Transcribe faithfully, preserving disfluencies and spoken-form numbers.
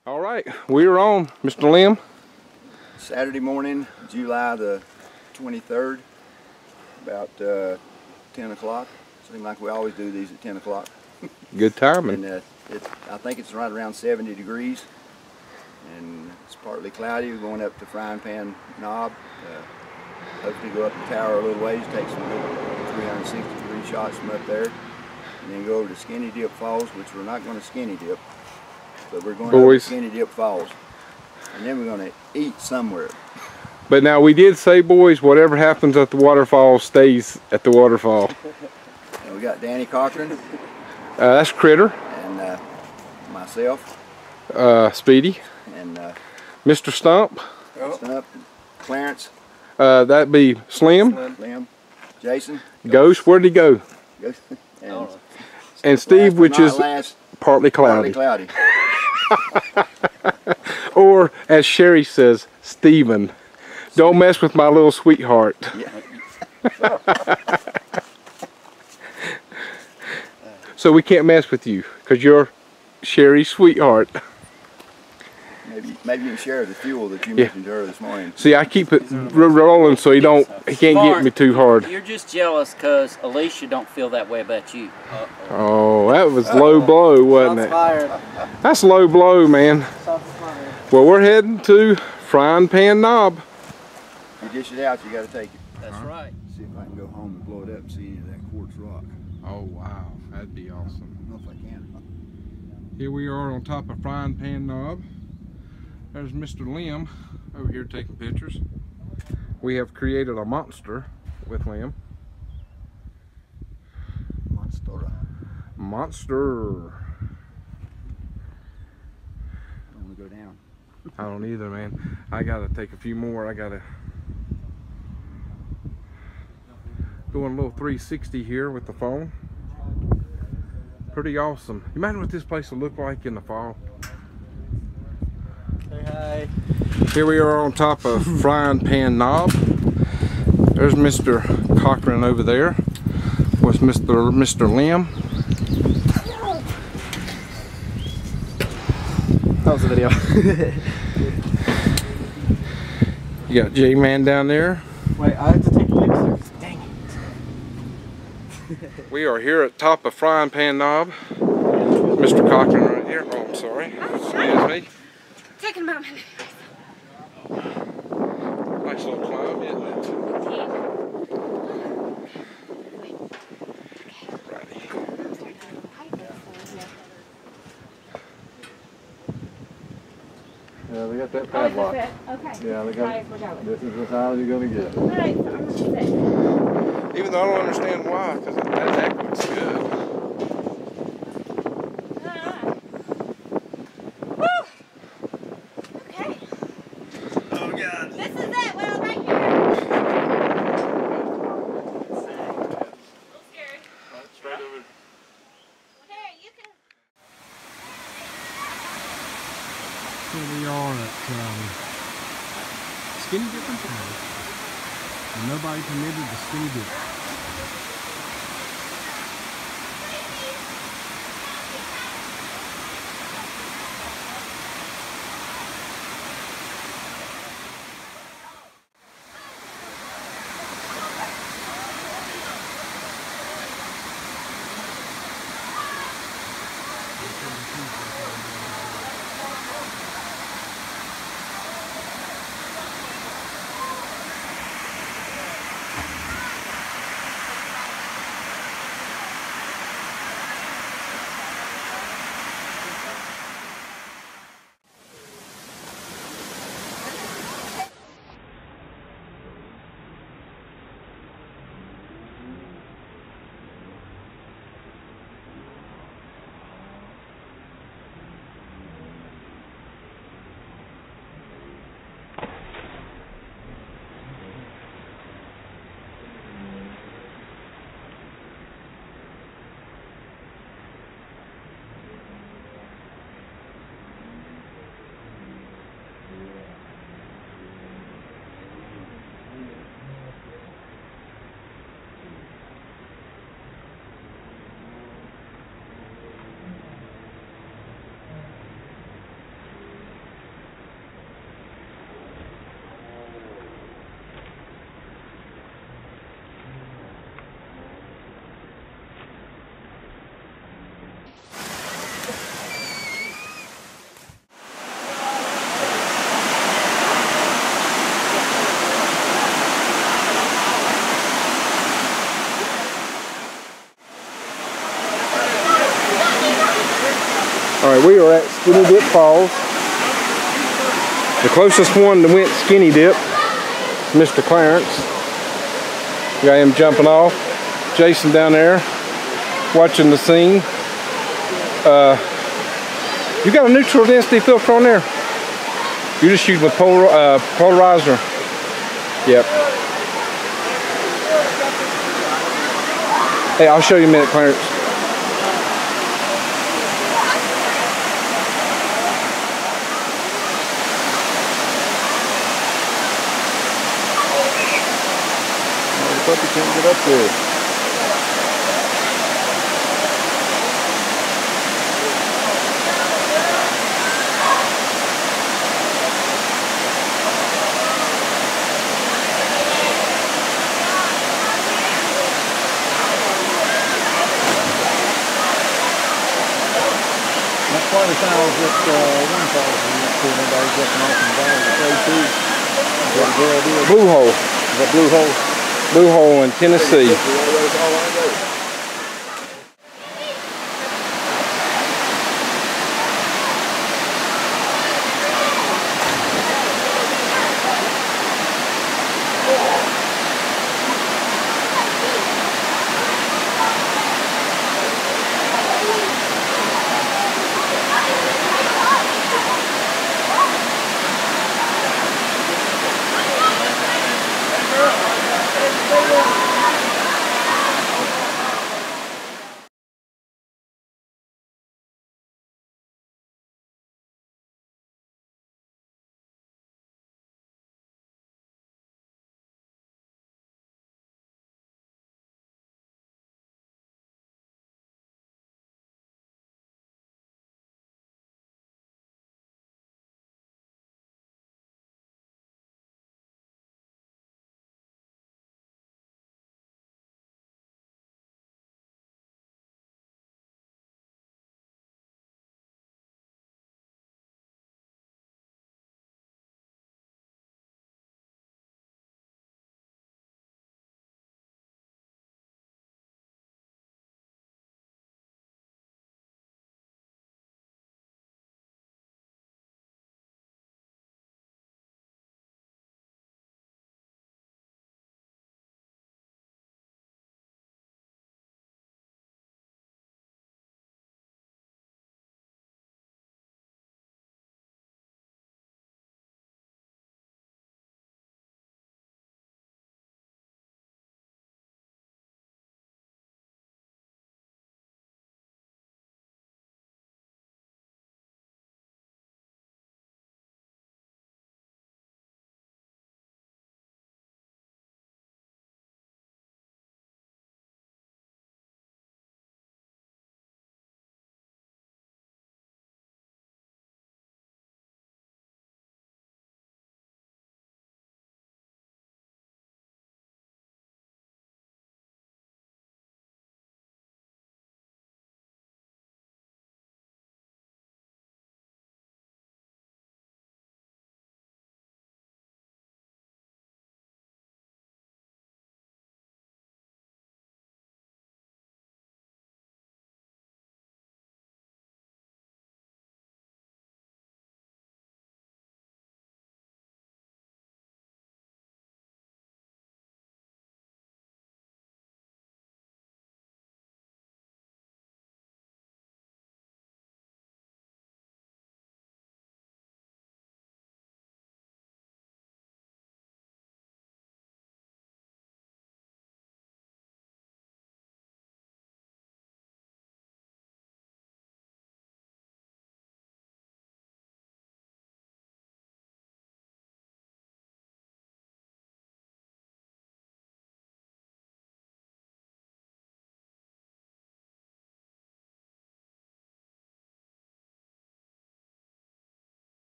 All right, we're on, Mister Lim. Saturday morning, July the twenty-third, about uh, ten o'clock. Seems like we always do these at ten o'clock. Good timing. And uh, it's, I think it's right around seventy degrees, and it's partly cloudy. We're going up to Frying Pan Knob. Uh, hopefully go up the tower a little ways, take some good three hundred sixty degree shots from up there, and then go over to Skinny Dip Falls, which we're not going to skinny dip, but we're going over to Skinny Dip Falls, and then we're going to eat somewhere. But now we did say, boys, whatever happens at the waterfall stays at the waterfall. And we got Danny Cochran. Uh, that's Critter. And uh, myself. Uh, Speedy. And uh, Mister Stump. Oh. Stump. Clarence. Uh, that'd be Slim. Slim. Slim. Jason. Ghost. Where'd he go? Ghost. And, oh. and Steve, which is last, partly cloudy. Partly cloudy. Or, as Sherry says, Steven. Don't mess with my little sweetheart. Yeah. So we can't mess with you because you're Sherry's sweetheart. Maybe, maybe you can share the fuel that you yeah. mentioned to her this morning. See, I keep it rolling so he don't, he can't Mark, get me too hard. You're just jealous because Alicia don't feel that way about you. Uh -oh. Oh, that was low blow, wasn't it? Fired. That's low blow, man. Well, we're heading to Frying Pan Knob. You dish it out, you got to take it. That's huh? right. See if I can go home and blow it up and see any of that quartz rock. Oh, wow. That'd be awesome. I don't know if I can. Here we are on top of Frying Pan Knob. There's Mister Lim over here taking pictures. We have created a monster with Lim. Monster. Monster. I don't want to go down. I don't either, man. I gotta take a few more. I gotta doing a little three sixty here with the phone. Pretty awesome. Imagine what this place will look like in the fall. Say hi. Here we are on top of Frying Pan Knob. There's Mister Cochran over there with Mister Mister Lim. That was the video. You got J-Man down there. Wait, I have to take a picture. Dang it. We are here at top of Frying Pan Knob. Mister Cochran right here. Oh, I'm sorry. Excuse me. Taking a moment. Nice little climb, isn't it? Righty. Yeah, they got that padlock. Okay. Yeah, they got. Right, this is as high as you're gonna get. Alright, so I'm gonna sit. Even though I don't understand why, because that deck looks good. Here we are at um, Skinny Dip and Falls, and nobody permitted the skinny dip. Okay, we are at Skinny Dip Falls. The closest one that went Skinny Dip is Mister Clarence. Got him jumping off. Jason down there watching the scene. Uh, you got a neutral density filter on there? You're just shooting with polar, uh, polarizer. Yep. Hey, I'll show you in a minute, Clarence. The puppy can't get up there. That's why the fowls that uh, one falls in that pool, nobody's jumping off and down the play too. Is what the girl did. Blue Hole. Is that Blue Hole? Blue Hole in Tennessee. That's all I know.